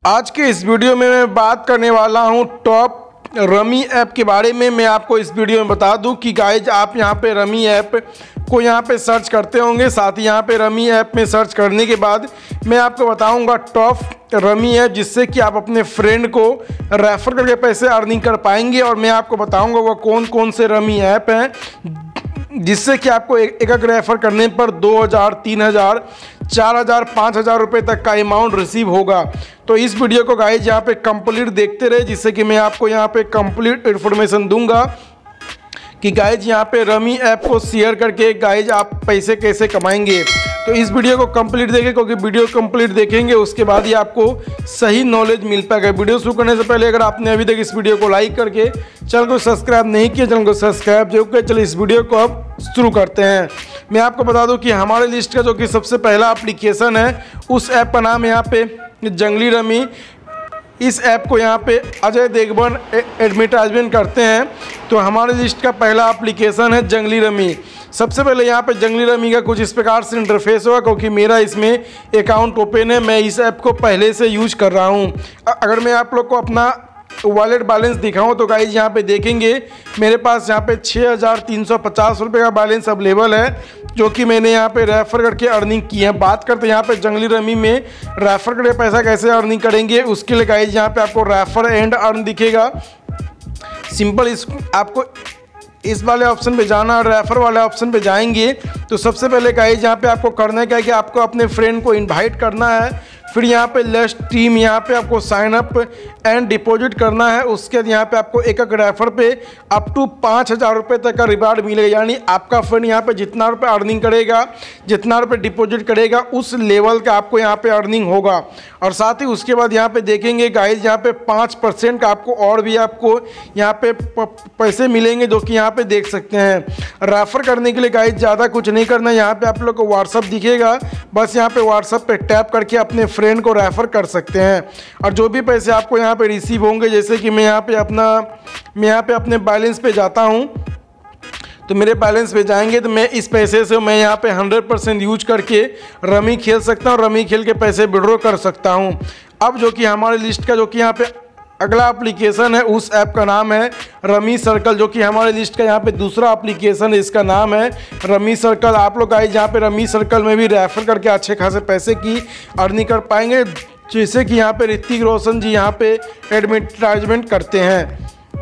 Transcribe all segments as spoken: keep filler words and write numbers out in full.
आज के इस वीडियो में मैं बात करने वाला हूं टॉप रमी ऐप के बारे में। मैं आपको इस वीडियो में बता दूं कि गाइज आप यहां पे रमी ऐप को यहां पे सर्च करते होंगे, साथ ही यहां पे रमी ऐप में सर्च करने के बाद मैं आपको बताऊंगा टॉप रमी ऐप, जिससे कि आप अपने फ्रेंड को रेफर करके पैसे अर्निंग कर पाएंगे। और मैं आपको बताऊंगा वो कौन कौन से रमी ऐप हैं जिससे कि आपको एक एक रेफर करने पर दो हज़ार, तीन हज़ार, चार हज़ार, पाँच हज़ार रुपये तक का अमाउंट रिसीव होगा। तो इस वीडियो को गाइज यहाँ पे कंप्लीट देखते रहे, जिससे कि मैं आपको यहाँ पे कंप्लीट इन्फॉर्मेशन दूंगा कि गाइज यहाँ पे रमी ऐप को शेयर करके गाइज आप पैसे कैसे कमाएंगे। तो इस वीडियो को कंप्लीट देखें, क्योंकि वीडियो कंप्लीट देखेंगे उसके बाद ही आपको सही नॉलेज मिल पाएगा। वीडियो शुरू करने से पहले अगर आपने अभी तक इस वीडियो को लाइक करके चैनल को सब्सक्राइब नहीं किया, चैनल को सब्सक्राइब जरूर करें। चलिए इस वीडियो को अब शुरू करते हैं। मैं आपको बता दूं कि हमारे लिस्ट का जो कि सबसे पहला एप्लीकेशन है, उस ऐप का नाम है यहाँ पे जंगली रमी। इस ऐप को यहाँ पे अजय देवगन एडवर्टाइजमेंट करते हैं। तो हमारे लिस्ट का पहला एप्लीकेशन है जंगली रमी। सबसे पहले यहाँ पे जंगली रमी का कुछ इस प्रकार से इंटरफेस होगा, क्योंकि मेरा इसमें अकाउंट ओपन है, मैं इस ऐप को पहले से यूज कर रहा हूँ। अगर मैं आप लोग को अपना वॉलेट बैलेंस दिखाऊं तो गाइज यहाँ पे देखेंगे मेरे पास यहाँ पे छः हज़ार तीन सौ पचास रुपये का बैलेंस अवेलेबल है, जो कि मैंने यहाँ पे रेफ़र करके अर्निंग की है। बात करते हैं यहाँ पे जंगली रमी में रेफ़र करके पैसा कैसे अर्निंग करेंगे। उसके लिए गाइज यहाँ पे आपको रेफ़र एंड अर्न दिखेगा। सिंपल इस आपको इस वाले ऑप्शन पे जाना, रेफर वाले ऑप्शन पे जाएंगे तो सबसे पहले गाइज यहाँ पे आपको करना क्या है कि आपको अपने फ्रेंड को इनवाइट करना है। फिर यहाँ पे लेस्ट टीम यहाँ पे आपको साइन अप एंड डिपॉजिट करना है। उसके बाद यहाँ पे आपको एक एक रेफर पे अप टू पाँच हज़ार रुपये तक का रिवार्ड मिलेगा। यानी आपका फ्रेंड यहाँ पे जितना रुपये अर्निंग करेगा, जितना रुपये डिपॉजिट करेगा, उस लेवल का आपको यहाँ पे अर्निंग होगा। और साथ ही उसके बाद यहाँ पे देखेंगे गाइज यहाँ पे पाँच परसेंट का आपको और भी आपको यहाँ पे पैसे मिलेंगे, जो कि यहाँ पे देख सकते हैं। रेफर करने के लिए गाइज ज़्यादा कुछ नहीं करना है। यहाँ पे आप लोग को व्हाट्सअप दिखेगा, बस यहाँ पे व्हाट्सअप पे टैप करके अपने फ्रेंड को रेफर कर सकते हैं। और जो भी पैसे आपको यहाँ पे रिसीव होंगे, जैसे कि मैं यहाँ पे अपना मैं यहाँ पे अपने बैलेंस पे जाता हूँ, तो मेरे बैलेंस पे जाएंगे तो मैं इस पैसे से मैं यहाँ पे हंड्रेड परसेंट यूज करके रमी खेल सकता हूँ, रमी खेल के पैसे विड्रॉ कर सकता हूँ। अब जो कि हमारी लिस्ट का जो कि यहाँ पे अगला एप्लीकेशन है, उस ऐप का नाम है रमी सर्कल, जो कि हमारे लिस्ट का यहाँ पे दूसरा एप्लीकेशन है। इसका नाम है रमी सर्कल। आप लोग गाइस यहाँ पे रमी सर्कल में भी रेफर करके अच्छे खासे पैसे की अर्निंग कर पाएंगे, जैसे कि यहाँ पे ऋतिक रोशन जी यहाँ पे एडवर्टाइजमेंट करते हैं।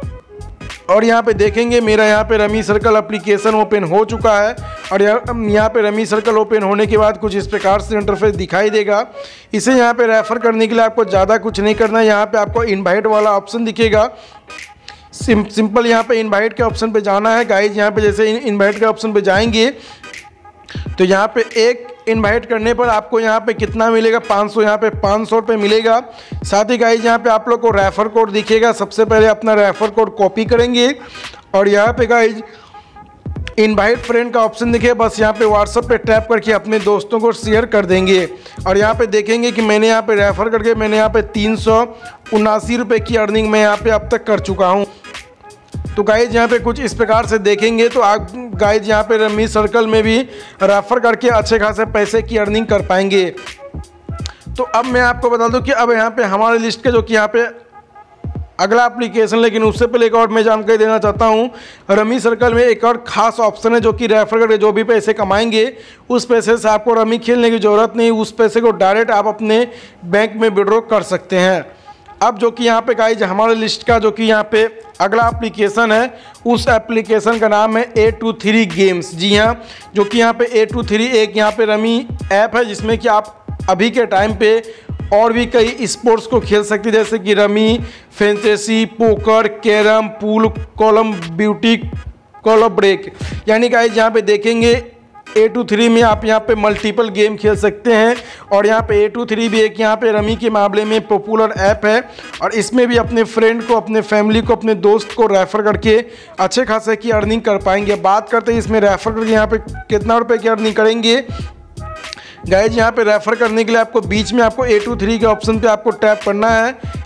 और यहाँ पे देखेंगे मेरा यहाँ पे रमी सर्कल एप्लीकेशन ओपन हो चुका है। और यहाँ पे रमी सर्कल ओपन होने के बाद कुछ इस प्रकार से इंटरफेस दिखाई देगा। इसे यहाँ पे रेफर करने के लिए आपको ज़्यादा कुछ नहीं करना है। यहाँ पे आपको इनवाइट वाला ऑप्शन दिखेगा। सिम, सिंपल यहाँ पे इनवाइट के ऑप्शन पे जाना है गाइज। यहाँ पे जैसे इनवाइट के ऑप्शन पे जाएंगे तो यहाँ पे एक इनवाइट करने पर आपको यहाँ पे कितना मिलेगा, पाँच सौ, यहाँ पे पाँच सौ रुपये मिलेगा। साथ ही गाइज यहाँ पे आप लोग को रेफर कोड दिखेगा। सबसे पहले अपना रेफर कोड कॉपी करेंगे और यहाँ पे गाइज इनवाइट फ्रेंड का ऑप्शन दिखे, बस यहाँ पे व्हाट्सअप पे टैप करके अपने दोस्तों को शेयर कर देंगे। और यहाँ पे देखेंगे कि मैंने यहाँ पे रेफर करके मैंने यहाँ पे तीन सौ उनासी रुपये की अर्निंग मैं यहाँ पे अब तक कर चुका हूँ। तो गाइज यहाँ पे कुछ इस प्रकार से देखेंगे तो आप गाइज यहाँ पे रमी सर्कल में भी रेफर करके अच्छे खासे पैसे की अर्निंग कर पाएंगे। तो अब मैं आपको बता दूं कि अब यहाँ पे हमारे लिस्ट के जो कि यहाँ पे अगला एप्लीकेशन, लेकिन उससे पहले एक और मैं जानकारी देना चाहता हूँ। रमी सर्कल में एक और ख़ास ऑप्शन है, जो कि रेफर करके जो भी पैसे कमाएंगे उस पैसे से आपको रमी खेलने की ज़रूरत नहीं, उस पैसे को डायरेक्ट आप अपने बैंक में विड्रॉ कर सकते हैं। अब जो कि यहाँ पे गाइज हमारे लिस्ट का जो कि यहाँ पे अगला एप्लीकेशन है, उस एप्लीकेशन का नाम है ए टू थ्री गेम्स। जी हाँ, जो कि यहाँ पे ए टू थ्री एक यहाँ पे रमी ऐप है, जिसमें कि आप अभी के टाइम पे और भी कई स्पोर्ट्स को खेल सकते हैं, जैसे कि rummy, fantasy, poker, carrom, pool, column, beauty, call of break. यानी गाइज यहाँ पे देखेंगे ए टू थ्री में आप यहाँ पे मल्टीपल गेम खेल सकते हैं। और यहाँ पे ए टू थ्री भी एक यहाँ पे रमी के मामले में पॉपुलर ऐप है, और इसमें भी अपने फ्रेंड को, अपने फैमिली को, अपने दोस्त को रेफ़र करके अच्छे खासे की अर्निंग कर पाएंगे। बात करते हैं इसमें रेफ़र करके यहाँ पे कितना रुपए की अर्निंग करेंगे। गाइज यहाँ पे रेफ़र करने के लिए आपको बीच में आपको ए टू थ्री के ऑप्शन पे आपको टैप करना है।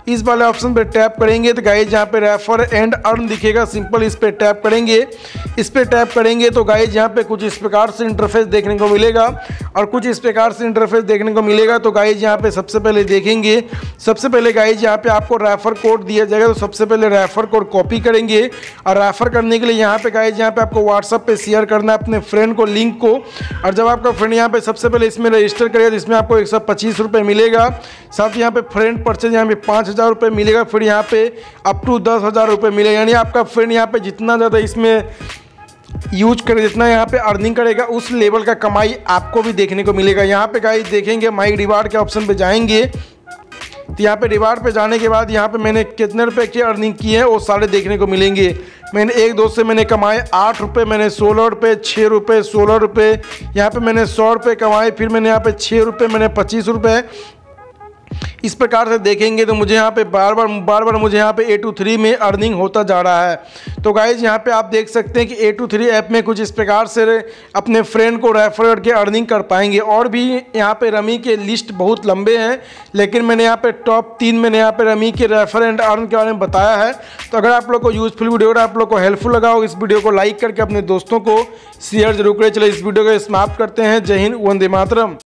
इस वाले ऑप्शन पे टैप करेंगे तो गाइज यहाँ पे रेफर एंड अर्न दिखेगा, सिंपल इस पे टैप करेंगे। इस पे टैप करेंगे तो गाइज यहाँ पे कुछ इस प्रकार से इंटरफेस देखने को मिलेगा और कुछ इस प्रकार से इंटरफेस देखने को मिलेगा। तो गाइज यहाँ पे सबसे पहले देखेंगे, सबसे पहले गाइज यहाँ पे आपको रेफर कोड दिया जाएगा। तो सबसे पहले रेफर कोड कॉपी करेंगे और रेफर करने के लिए यहाँ पे गाइज यहाँ पे आपको व्हाट्सएप पे शेयर करना है अपने फ्रेंड को लिंक को। और जब आपका फ्रेंड यहाँ पे सबसे पहले इसमें रजिस्टर करेगा तो इसमें आपको एक सौ पच्चीस रुपये मिलेगा। साथ ही यहाँ पे फ्रेंड परचेज यहाँ पे पाँच हज़ार रुपये मिलेगा, फिर यहाँ पे अप टू दस हज़ार रुपये मिलेगा। यानी आपका फ्रेंड यहाँ पे जितना ज़्यादा इसमें यूज करे, जितना यहाँ पे अर्निंग करेगा उस लेवल का कमाई आपको भी देखने को मिलेगा। यहाँ पे गाइस देखेंगे माई रिवार्ड के ऑप्शन पे जाएंगे तो यहाँ पे रिवार्ड पे जाने के बाद यहाँ पे मैंने कितने रुपए की अर्निंग की है वो सारे देखने को मिलेंगे। मैंने एक दोस्त से मैंने कमाए आठ रुपये, मैंने सोलह रुपये, छः रुपये, सोलह रुपये, यहाँ पे मैंने सौ रुपये कमाए, फिर मैंने यहाँ पे छः रुपये, मैंने पच्चीस रुपये। इस प्रकार से देखेंगे तो मुझे यहाँ पे बार बार बार बार मुझे यहाँ पे ए टू थ्री में अर्निंग होता जा रहा है। तो गाइज यहाँ पे आप देख सकते हैं कि ए टू थ्री ऐप में कुछ इस प्रकार से अपने फ्रेंड को रेफर करके अर्निंग कर पाएंगे। और भी यहाँ पे रमी के लिस्ट बहुत लंबे हैं, लेकिन मैंने यहाँ पे टॉप तीन मैंने यहाँ पे रमी के रेफर एंड अर्न के बारे में बताया है। तो अगर आप लोग को यूजफुल वीडियो अगर आप लोग को हेल्पफुल लगा हो, इस वीडियो को लाइक करके अपने दोस्तों को शेयर जरूर करें। चलो इस वीडियो को समाप्त करते हैं। जय हिंद, वंदे मातरम।